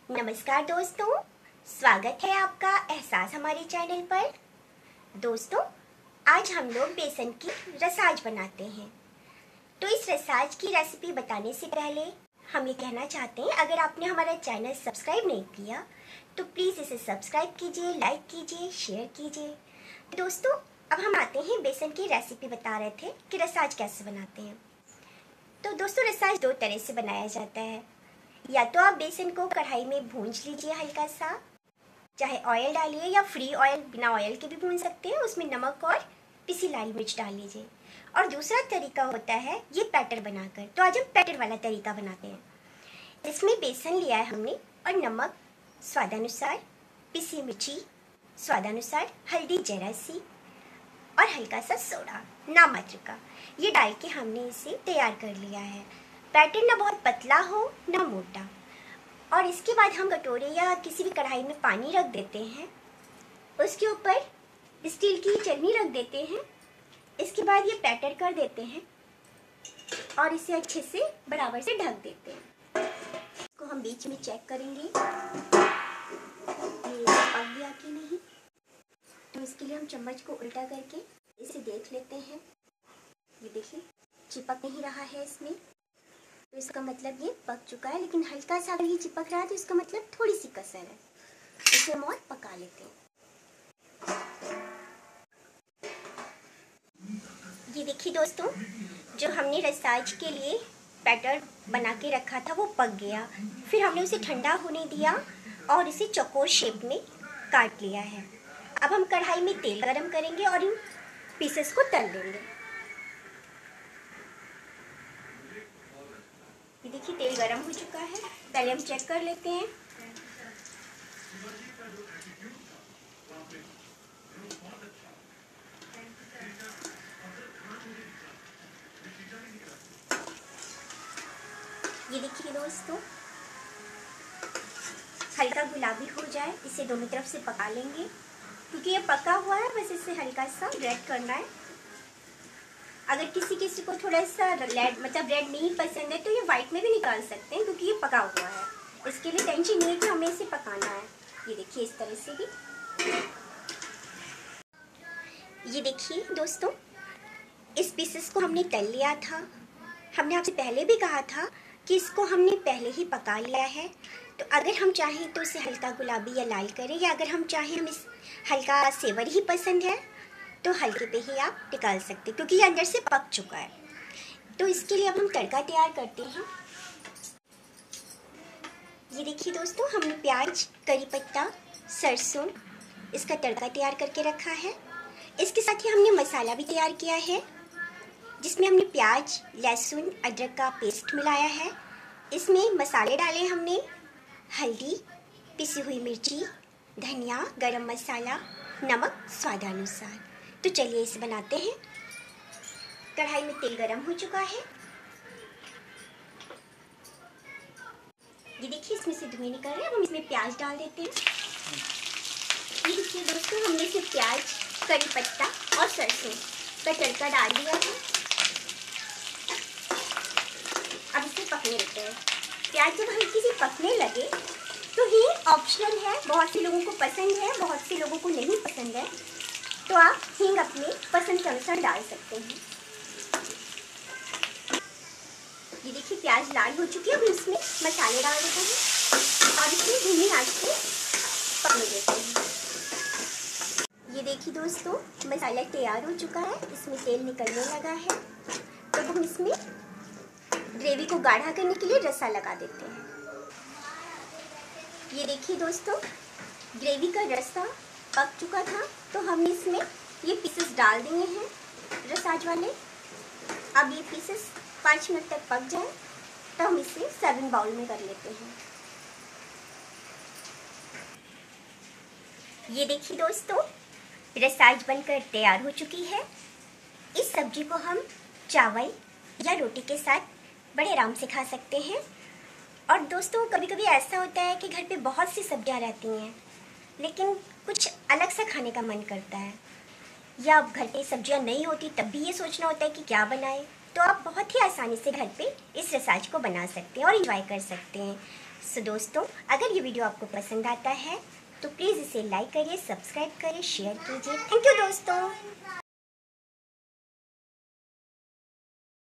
नमस्कार दोस्तों, स्वागत है आपका एहसास हमारे चैनल पर। दोस्तों, आज हम लोग बेसन की रसाज बनाते हैं। तो इस रसाज की रेसिपी बताने से पहले हम ये कहना चाहते हैं, अगर आपने हमारा चैनल सब्सक्राइब नहीं किया तो प्लीज़ इसे सब्सक्राइब कीजिए, लाइक कीजिए, शेयर कीजिए। दोस्तों, अब हम आते हैं बेसन की रेसिपी। बता रहे थे कि रसाज कैसे बनाते हैं। तो दोस्तों, रसाज दो तरह से बनाया जाता है। या तो आप बेसन को कढ़ाई में भूंज लीजिए हल्का सा, चाहे ऑयल डालिए या फ्री ऑयल, बिना ऑयल के भी भून सकते हैं। उसमें नमक और पिसी लाल मिर्च डाल लीजिए। और दूसरा तरीका होता है ये बैटर बनाकर। तो आज हम बैटर वाला तरीका बनाते हैं। इसमें बेसन लिया है हमने और नमक स्वादानुसार, पिसी मिर्ची स्वादानुसार, हल्दी जरा सी और हल्का सा सोडा नाम मात्र का, ये डाल के हमने इसे तैयार कर लिया है। बैटर ना बहुत पतला हो ना मोटा। और इसके बाद हम कटोरे या किसी भी कढ़ाई में पानी रख देते हैं, उसके ऊपर स्टील की चलनी रख देते हैं। इसके बाद ये बैटर कर देते हैं और इसे अच्छे से बराबर से ढक देते हैं। इसको हम बीच में चेक करेंगे ये पक गया कि नहीं। तो इसके लिए हम चम्मच को उल्टा करके इसे देख लेते हैं। ये देखिए, चिपक नहीं रहा है इसमें, तो इसका मतलब ये पक चुका है। लेकिन हल्का सा अगर ये चिपक रहा है तो इसका मतलब थोड़ी सी कसर है। इसे हम और पका लेते हैं। ये देखिए दोस्तों, जो हमने रसाज के लिए बैटर बना के रखा था वो पक गया। फिर हमने उसे ठंडा होने दिया और इसे चौकोर शेप में काट लिया है। अब हम कढ़ाई में तेल गरम करेंगे और इन पीसेस को तल लेंगे। ये देखिए, तेल गरम हो चुका है। पहले हम चेक कर लेते हैं। ये देखिए दोस्तों, हल्का गुलाबी हो जाए इसे दोनों तरफ से पका लेंगे, क्योंकि ये पका हुआ है। बस इसे हल्का सा रेड करना है। अगर किसी को थोड़ा सा रेड नहीं पसंद है तो ये वाइट में भी निकाल सकते हैं, क्योंकि ये पका हुआ है। इसके लिए टेंशन नहीं है कि हमें इसे पकाना है। ये देखिए, इस तरह से भी। ये देखिए दोस्तों, इस पीसेस को हमने तल लिया था। हमने आपसे पहले भी कहा था कि इसको हमने पहले ही पका लिया है। तो अगर हम चाहें तो इसे हल्का गुलाबी या लाल करें, या अगर हम चाहें हम इस हल्का सेवर ही पसंद है तो हल्के पे ही आप निकाल सकते, क्योंकि ये अंदर से पक चुका है। तो इसके लिए अब हम तड़का तैयार करते हैं। ये देखिए दोस्तों, हमने प्याज, करी पत्ता, सरसों, इसका तड़का तैयार करके रखा है। इसके साथ ही हमने मसाला भी तैयार किया है, जिसमें हमने प्याज, लहसुन, अदरक का पेस्ट मिलाया है। इसमें मसाले डाले हमने, हल्दी, पिसी हुई मिर्ची, धनिया, गरम मसाला, नमक स्वादानुसार। तो चलिए इसे बनाते हैं। कढ़ाई में तेल गरम हो चुका है। ये देखिए, इसमें से धुएं निकल रहे हैं। अब हम इसमें प्याज डाल देते हैं। ये देखिए दोस्तों, हमने इसे प्याज, करी पत्ता और सरसों का तड़का डाल दिया है। अब इसे पकने देते हैं। प्याज जब हल्की सी पकने लगे तो हींग ऑप्शनल है। बहुत से लोगों को पसंद है, बहुत से लोगों को नहीं पसंद है, तो आप हींग अपने पसंद के अनुसार डाल सकते हैं। ये देखिए, प्याज लाल हो चुकी है। अब इसमें मसाले डाल देते हैं और इसे धीमी आंच पे पकने देते हैं। ये देखिए दोस्तों, मसाला तैयार हो चुका है। इसमें तेल निकलने लगा है। तो हम इसमें ग्रेवी को गाढ़ा करने के लिए रसा लगा देते हैं। ये देखिए दोस्तों, ग्रेवी का रसा पक चुका था, तो हमने इसमें ये पीसेस डाल दिए हैं रसाज वाले। अब ये पीसेस 5 मिनट तक पक जाए तो हम इसे सर्विंग बाउल में कर लेते हैं। ये देखिए दोस्तों, रसाज बनकर तैयार हो चुकी है। इस सब्जी को हम चावल या रोटी के साथ बड़े आराम से खा सकते हैं। और दोस्तों, कभी कभी ऐसा होता है कि घर पे बहुत सी सब्जियां रहती हैं, लेकिन कुछ अलग सा खाने का मन करता है, या घर पे सब्जियां नहीं होती तब भी ये सोचना होता है कि क्या बनाएं। तो आप बहुत ही आसानी से घर पे इस रसाज को बना सकते हैं और एंजॉय कर सकते हैं। सो दोस्तों, अगर ये वीडियो आपको पसंद आता है तो प्लीज़ इसे लाइक करिए, सब्सक्राइब करिए, शेयर कीजिए। थैंक यू दोस्तों।